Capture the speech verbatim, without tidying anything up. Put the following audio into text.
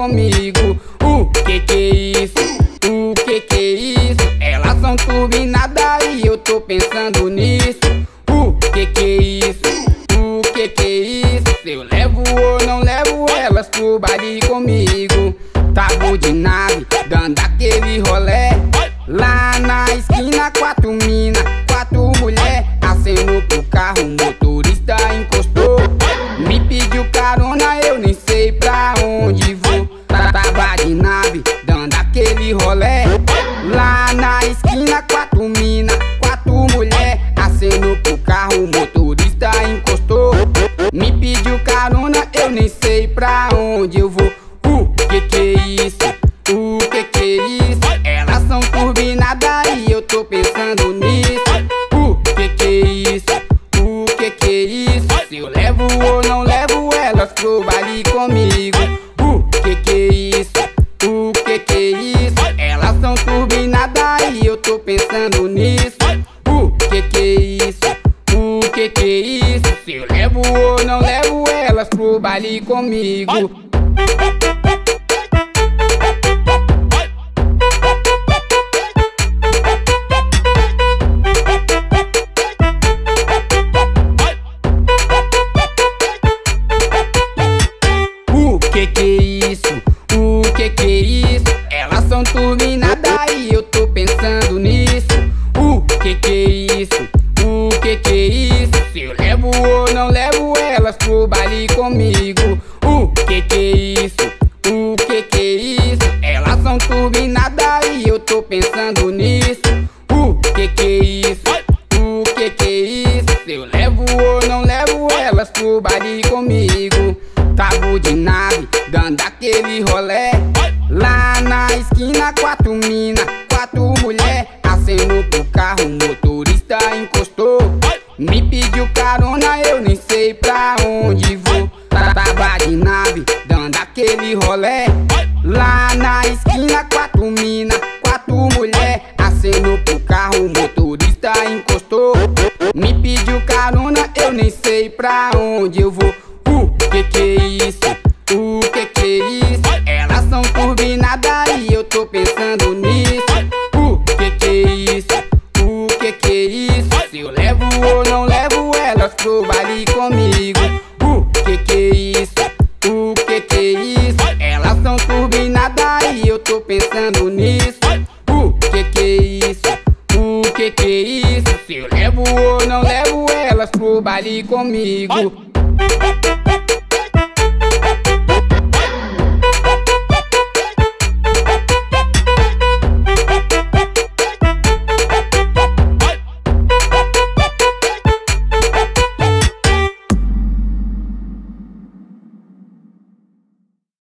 comigo. O que que é isso? O que que é isso? Elas são turbinadas e eu tô pensando nisso. O que que é isso? O que que é isso? Se eu levo ou não levo elas pro baile comigo. Tabu de nave, dando aquele rolé. Lá na esquina, quatro mina, quatro mulher. Acenou pro carro, o motorista encostou. Me pediu carona, eu nem sei pra onde vou. Tava de nave, dando aquele rolé. Lá na esquina, quatro mina, quatro mulher. Acenou pro carro, o motorista encostou. Me pediu carona, eu nem sei pra onde eu vou. O que que é isso? O que que é isso? Elas são turbinadas e eu tô pensando nisso. O que que é isso? O que que é isso? Se eu levo ou não levo elas pro baile comigo. O que que é isso? O que que é isso? Elas são turbinadas e eu tô pensando nisso. O que que é isso? O que que é isso? Se eu levo ou não levo elas pro baile comigo. O que que é isso? O que que é isso? Elas são turbinadas e eu tô pensando nisso. O que que é isso? O que que é isso? Se eu levo ou não levo elas pro baile comigo. O que que é isso? O que que é isso? Elas são turbinadas e eu tô pensando nisso. O que que é isso? O que que é isso? Se eu levo ou não levo elas pro baile comigo. Tabu de nave, dando aquele rolé. Lá na esquina, quatro mina, quatro mulher. Acenou pro carro, o motorista encostou. Me pediu carona, eu nem sei pra onde vou. Tava de nave, dando aquele rolé. Lá na esquina, quatro mina, quatro mulher. Acenou pro carro, o motorista encostou. Me pediu carona, eu nem sei pra onde eu vou. O que que é isso? O que que é isso? Elas são turbinadas e eu tô pensando nisso. O que que é isso? O que que é isso? Se eu levo ou não levo elas pro baile comigo. O que que é isso? O que que é isso? Elas são turbinadas e eu tô pensando nisso. O que que é isso? O que que é isso? Se eu levo ou não levo elas pro baile comigo.